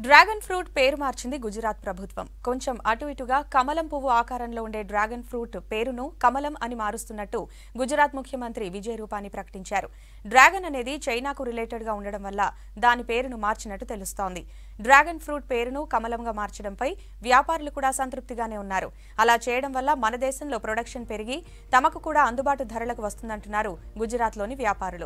Dragon fruit పేరు మార్చింది గుజరాత్ ప్రభుత్వం. కొంచెం అటు ఇటుగా కమలం పువ్వు ఆకారంలో ఉండే డ్రాగన్ ఫ్రూట్ పేరును కమలం అని మారుస్తున్నట్టు గుజరాత్ ముఖ్యమంత్రి విజయ్ రూపానీ ప్రకటించారు. డ్రాగన్ అనేది చైనాకు రిలేటెడ్ గా ఉండడం వల్ల దాని పేరును మార్చినట్టు తెలుస్తోంది. డ్రాగన్ ఫ్రూట్ పేరును కమలంగా మార్చడంపై వ్యాపారులు కూడా సంతృప్తిగానే ఉన్నారు. అలా చేయడం వల్ల మన దేశంలో ప్రొడక్షన్ పెరిగి తమకు కూడా అందుబాటు ధరలకు వస్తుందంటున్నారు గుజరాత్లోని వ్యాపారులు.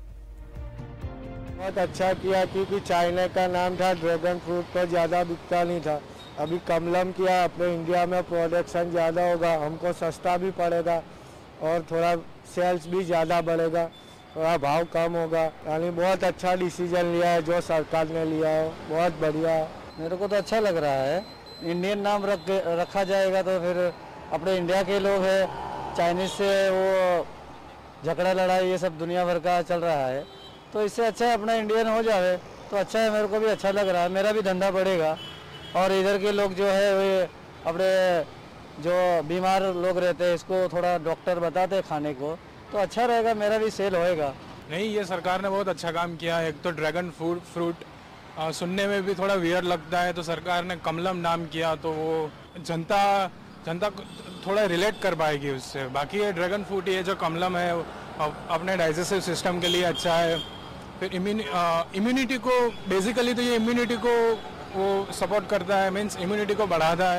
बहुत अच्छा किया क्योंकि चाइना का नाम था ड्रैगन फ्रूट पर ज़्यादा बिकता नहीं था। अभी कमलम किया, अपने इंडिया में प्रोडक्शन ज़्यादा होगा, हमको सस्ता भी पड़ेगा और थोड़ा सेल्स भी ज़्यादा बढ़ेगा, थोड़ा भाव कम होगा। यानी बहुत अच्छा डिसीजन लिया है जो सरकार ने लिया है, बहुत बढ़िया। मेरे को तो अच्छा लग रहा है। इंडियन नाम रखा जाएगा तो फिर अपने इंडिया के लोग हैं, चाइनीज से वो झगड़ा लड़ाई ये सब दुनिया भर का चल रहा है, तो इससे अच्छा है अपना इंडियन हो जाए तो अच्छा है। मेरे को भी अच्छा लग रहा है, मेरा भी धंधा बढ़ेगा और इधर के लोग जो है वे अपने जो बीमार लोग रहते हैं इसको थोड़ा डॉक्टर बताते हैं खाने को, तो अच्छा रहेगा, मेरा भी सेल होएगा। नहीं, ये सरकार ने बहुत अच्छा काम किया है। एक तो ड्रैगन फ्रूट सुनने में भी थोड़ा वियर लगता है, तो सरकार ने कमलम नाम किया तो वो जनता थोड़ा रिलेट कर पाएगी उससे। बाकी ये ड्रैगन फ्रूट ये जो कमलम है अपने डाइजेस्टिव सिस्टम के लिए अच्छा है। फिर इम्यूनिटी को बेसिकली तो ये इम्यूनिटी को वो सपोर्ट करता है, मीन्स इम्यूनिटी को बढ़ाता है।